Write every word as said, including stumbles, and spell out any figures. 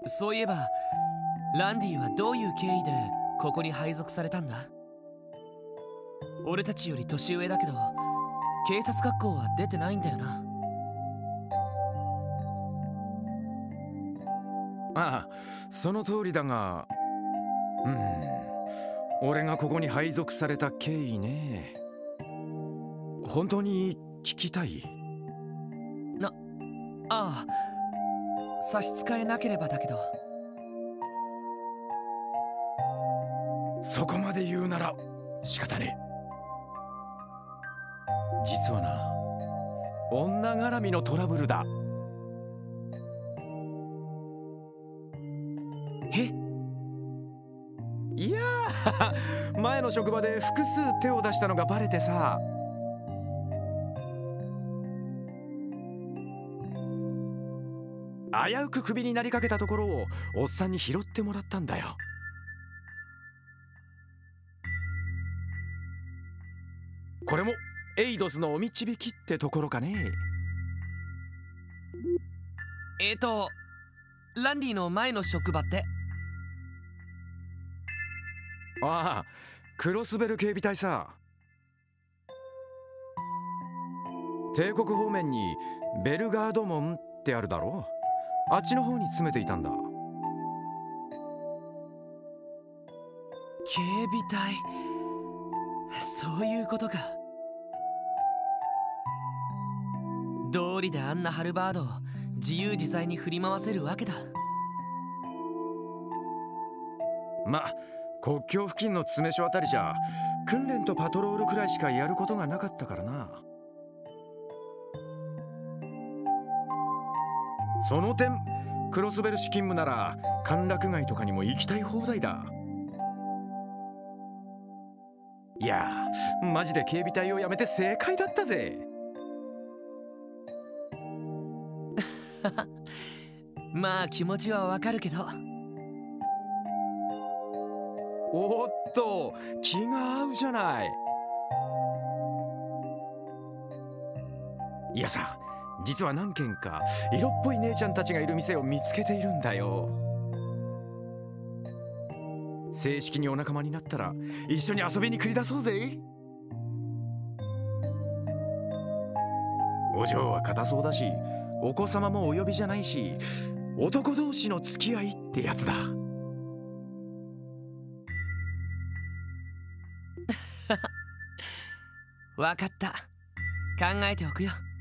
そういえばランディはどういう経緯でここに配属されたんだ？俺たちより年上だけど警察学校は出てないんだよな。 ああ、その通りだが、うん、俺がここに配属された経緯ね。本当に聞きたい？ な、ああ、差し支えなければだけど。 そこまで言うなら仕方ねえ。実はな、女絡みのトラブルだ。 え？ いやー前の職場で複数手を出したのがバレてさ。危うくクビになりかけたところをおっさんに拾ってもらったんだよ。これもエイドスのお導きってところかね。 えーとランディの前の職場って？ ああ、クロスベル警備隊さ。帝国方面にベルガード門ってあるだろ。あっちの方に詰めていたんだ。 警備隊、そういうことか。道理であんなハルバードを自由自在に振り回せるわけだ。 ま、国境付近の詰め所あたりじゃ訓練とパトロールくらいしかやることがなかったからな。その点クロスベル市勤務なら歓楽街とかにも行きたい放題だ。いやー、マジで警備隊を辞めて正解だったぜ。 まあ気持ちはわかるけど。 おっと、気が合うじゃない。いやさ、実は何軒か色っぽい姉ちゃんたちがいる店を見つけているんだよ。正式にお仲間になったら一緒に遊びに繰り出そうぜ。お嬢は硬そうだし、お子様もお呼びじゃないし、男同士の付き合いってやつだ。 わかった。考えておくよ。